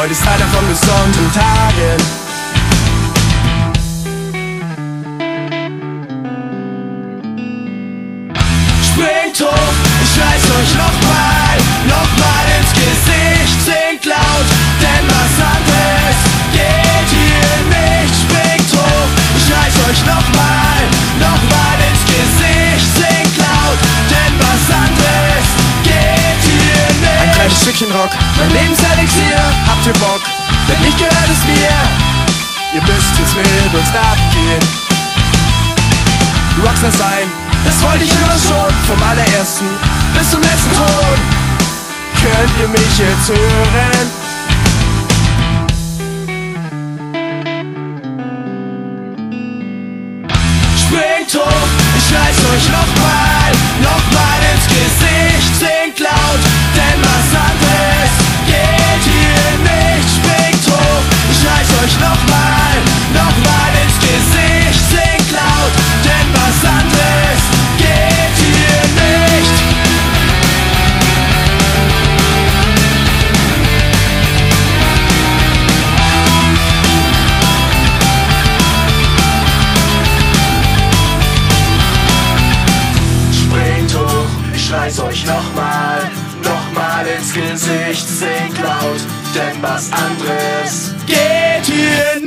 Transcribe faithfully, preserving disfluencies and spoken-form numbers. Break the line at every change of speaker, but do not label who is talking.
heute ist einer von besonderen Tagen. Springt hoch, ich schrei's euch nochmal, nochmal ins Gesicht, singt laut, denn was anderes geht hier nicht. Springt hoch, ich schrei's euch nochmal, nochmal ins Gesicht, singt laut, denn was anderes geht hier nicht. Ein kleines Stückchen Rock, mein Lebenselixier, habt ihr Bock? Wenn nicht, gehört es mir. Ihr müsst jetzt mit uns abgehen. Rockstar sein, das wollte ich immer schon, vom allerersten bis zum letzten Ton. Könnt ihr mich jetzt hören? Springt hoch, ich schrei's euch nochmal, nochmal ins Gesicht, singt laut, denn was anderes geht hier nicht. Springt hoch, ich schrei's euch nochmal, nochmal ins Gesicht, singt laut, denn was anderes geht hier nicht. Springt hoch, ich schrei's euch nochmal, nochmal ins Gesicht, singt laut, denn was anderes geht hier nicht.